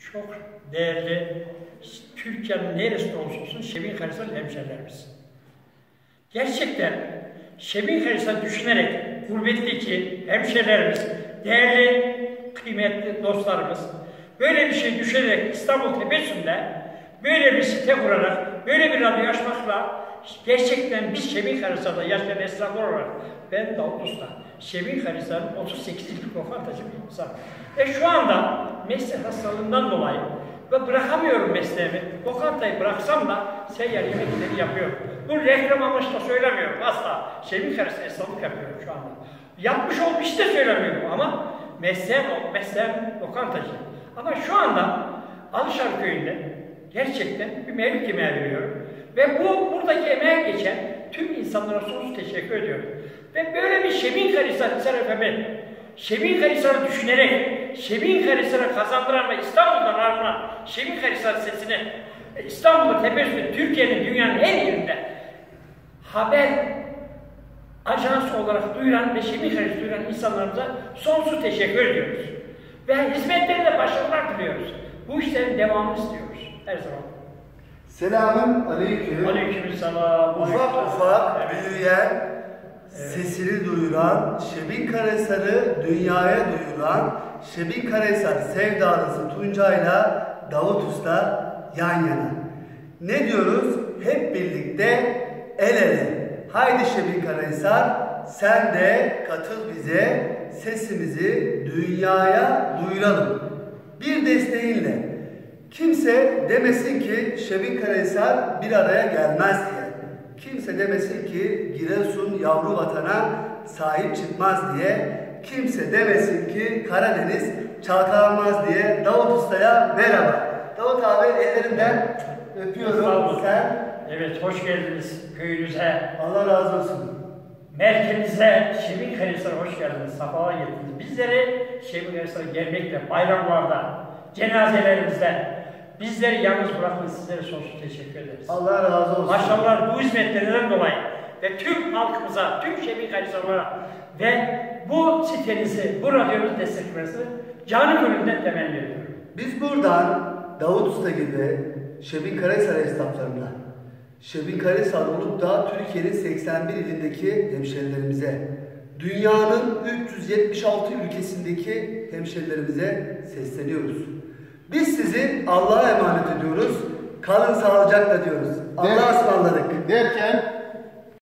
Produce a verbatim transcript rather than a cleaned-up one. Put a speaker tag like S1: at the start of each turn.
S1: çok değerli, Türkiye'nin neresinde olursa olsun Şebin-Karahisar hemşehrilerimiz. Gerçekten Şebin-Karahisar düşünerek gurbetteki hemşehrilerimiz, değerli, kıymetli dostlarımız, böyle bir şey düşünerek İstanbul Tepesi'nde böyle bir site kurarak, böyle bir radyo açmakla gerçekten biz Şebin-Karahisar'da yaşayan esnaf olarak, ben Davut Usta, Şebin-Karahisar'ın otuz sekiz yıllık lokantacı bir insan. Ve şu anda meslek hastalığından dolayı ve bırakamıyorum mesleğimi. Lokantayı bıraksam da seyyar yemekleri yapıyorum. Bunu reklam amaçlı söylemiyorum asla. Şebin-Karahisar esnaflık yapıyorum şu anda. Yapmış ol bir şey de söylemiyorum ama mesleğim o, mesleğim lokantacı. Ama şu anda Alışar Köyü'nde gerçekten bir mevlüt yemeği veriyorum. Ve bu buradaki emeğe geçen tüm insanlara sonsuz teşekkür ediyorum. Ve böyle bir Şebin-Karahisar Hisar Efendi, Şebin-Karahisar'ı düşünerek, Şebin-Karahisar'a kazandıran ve İstanbul'dan arınan Şebin-Karahisar sesini İstanbul'da tepesinde, Türkiye'nin, dünyanın her yerinde haber ajansı olarak duyuran ve Şebin-Karahisar'ı duyuran insanlarımıza sonsuz teşekkür ediyoruz. Ve hizmetlerinde başarılar diliyoruz. Bu işlerin devamını istiyoruz her zaman.
S2: Selamun aleyküm.
S1: Aleykümselam.
S2: Ufak ufak
S1: evet.
S2: büyüyen, evet. Sesini duyuran, Şebin-Karahisar'ı dünyaya duyuran, Şebin-Karahisar sevdalısı Tuncay'la Davut Usta yan yana. Ne diyoruz? Hep birlikte el ele. Haydi Şebin-Karahisar, sen de katıl bize, sesimizi dünyaya duyuralım. Bir desteğinle. Kimse demesin ki Şebin-Karahisar bir araya gelmez diye. Kimse demesin ki Giresun yavru vatana sahip çıkmaz diye. Kimse demesin ki Karadeniz çalkalanmaz diye. Davut Usta'ya merhaba. Davut abi ellerinden öpüyorum. Sen?
S1: Evet, hoş geldiniz köyünüze.
S2: Allah razı olsun.
S1: Merkezimize, Şebin-Karahisar'a hoş geldiniz. Safalar getirdiniz. Bizleri Şebin-Karahisar'a gelmekle, bayramlarda, cenazelerimizde bizleri yalnız bırakın, sizlere sonsuz teşekkür ederiz.
S2: Allah razı olsun.
S1: Maşallah bu hizmetlerinden dolayı ve tüm halkımıza, tüm Şebin-Karahisar'a ve bu sitenizi, bu radyonuzu desteklemesini canı gönülden temenni ediyorum.
S2: Biz buradan Davut Usta gibi Şebin-Karahisar esnaflarına, Şebin-Karahisar olup da Türkiye'nin seksen bir ilindeki hemşerilerimize, dünyanın üç yüz yetmiş altı ülkesindeki hemşerilerimize sesleniyoruz. Biz sizi Allah'a emanet ediyoruz. Kalın sağlıcakla diyoruz. Allah'a ısmarladık.
S3: Derken